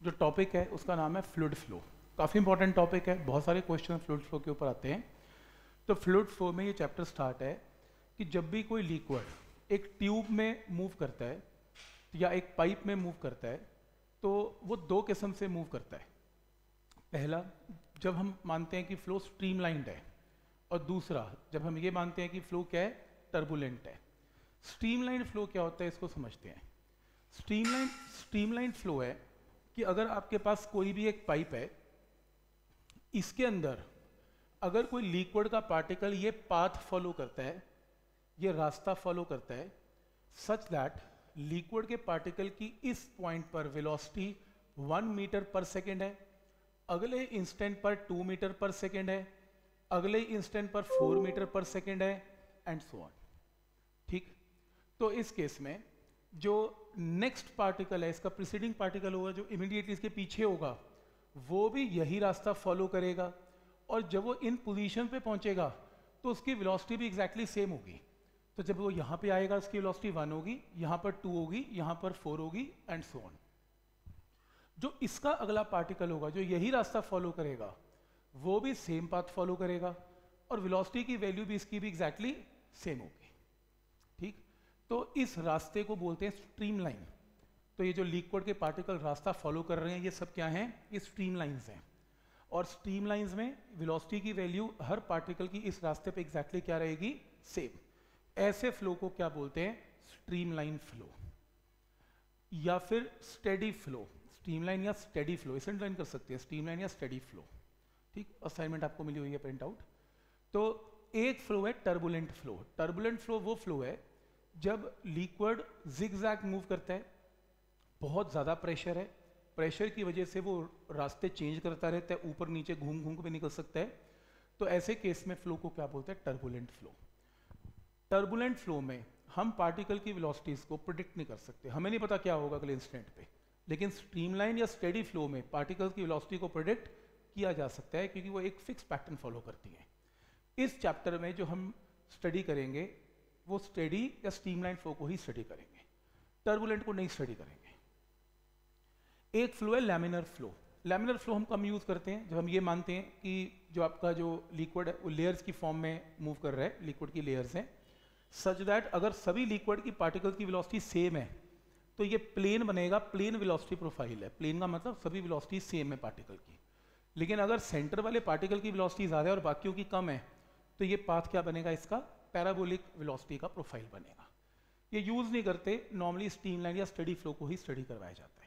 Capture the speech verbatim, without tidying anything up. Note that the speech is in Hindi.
जो टॉपिक है उसका नाम है फ्लूइड फ्लो। काफ़ी इंपॉर्टेंट टॉपिक है, बहुत सारे क्वेश्चन फ्लूइड फ्लो के ऊपर आते हैं। तो फ्लूइड फ्लो में ये चैप्टर स्टार्ट है कि जब भी कोई लिक्विड एक ट्यूब में मूव करता है या एक पाइप में मूव करता है तो वो दो किस्म से मूव करता है। पहला, जब हम मानते हैं कि फ्लो स्ट्रीमलाइंड है, और दूसरा जब हम ये मानते हैं कि फ्लो क्या है, टर्बुलेंट है। स्ट्रीमलाइंड फ्लो क्या होता है इसको समझते हैं। स्ट्रीमलाइन स्ट्रीमलाइन फ्लो है कि अगर आपके पास कोई भी एक पाइप है, इसके अंदर अगर कोई लिक्विड का पार्टिकल ये पाथ फॉलो करता है, ये रास्ता फॉलो करता है, सच दैट लिक्विड के पार्टिकल की इस पॉइंट पर velocity one metre per second है, अगले इंस्टेंट पर टू मीटर पर सेकेंड है, अगले इंस्टेंट पर फोर मीटर पर सेकेंड है, एंड सो ऑन। ठीक, तो इस केस में जो नेक्स्ट पार्टिकल है, इसका प्रीसीडिंग पार्टिकल होगा जो इमीडिएटली इसके पीछे होगा, वो भी यही रास्ता फॉलो करेगा, और जब वो इन पोजीशन पे पहुंचेगा तो उसकी वेलोसिटी भी एग्जैक्टली सेम होगी। तो जब वो यहाँ पे आएगा उसकी वेलोसिटी वन होगी, यहाँ पर टू होगी, यहाँ पर फोर होगी, एंड सो ऑन। जो इसका अगला पार्टिकल होगा जो यही रास्ता फॉलो करेगा, वो भी सेम पाथ फॉलो करेगा, और वेलोसिटी की वैल्यू भी इसकी भी एग्जैक्टली सेम होगी। ठीक, तो इस रास्ते को बोलते हैं स्ट्रीमलाइन। तो ये जो लिक्विड के पार्टिकल रास्ता फॉलो कर रहे हैं, ये सब क्या हैं, ये स्ट्रीमलाइंस हैं। और स्ट्रीमलाइंस में वेलोसिटी की वैल्यू हर पार्टिकल की इस रास्ते पे एग्जैक्टली क्या रहेगी, सेम। ऐसे फ्लो को क्या बोलते हैं, स्ट्रीमलाइन फ्लो या फिर स्टेडी फ्लो। स्ट्रीमलाइन या स्टेडी फ्लो इसे अंडरलाइन कर सकते हैं, स्ट्रीमलाइन या स्टेडी फ्लो। ठीक, असाइनमेंट आपको मिली हुई है प्रिंट आउट। तो एक फ्लो है टर्बुलेंट फ्लो। टर्बुलेंट फ्लो वो फ्लो है जब लिक्विड जिगजैग मूव करता है, बहुत ज़्यादा प्रेशर है, प्रेशर की वजह से वो रास्ते चेंज करता रहता है, ऊपर नीचे घूम घूम के भी निकल सकता है। तो ऐसे केस में फ्लो को क्या बोलते हैं, टर्बुलेंट फ्लो। टर्बुलेंट फ्लो में हम पार्टिकल की वेलोसिटीज को प्रिडिक्ट नहीं कर सकते, हमें नहीं पता क्या होगा अगले इंस्टेंट पे। लेकिन स्ट्रीमलाइन या स्टेडी फ्लो में पार्टिकल की वेलोसिटी को प्रिडिक्ट किया जा सकता है, क्योंकि वो एक फिक्स पैटर्न फॉलो करती है। इस चैप्टर में जो हम स्टडी करेंगे वो स्टेडी या स्ट्रीमलाइन फ्लो को ही स्टडी करेंगे, टर्बुलेंट को नहीं स्टडी करेंगे। एक फ्लो है लैमिनर फ्लो। लैमिनर फ्लो हम कम यूज करते हैं जब हम ये मानते हैं कि जो आपका जो लिक्विड है वो लेयर्स की फॉर्म में मूव कर रहा है, लिक्विड की लेयर्स हैं, सच दैट अगर सभी लिक्विड की पार्टिकल की वेलोसिटी सेम है तो ये प्लेन बनेगा, प्लेन वेलोसिटी प्रोफाइल है। प्लेन का मतलब सभी वेलोसिटी सेम है पार्टिकल की। लेकिन अगर सेंटर वाले पार्टिकल की वेलोसिटी ज़्यादा है और बाकियों की कम है तो ये पाथ क्या बनेगा, इसका पैराबोलिक वेलोसिटी का प्रोफाइल बनेगा। ये यूज़ नहीं करते, नॉर्मली स्ट्रीमलाइन या स्टेडी फ्लो को ही स्टडी करवाया जाता है।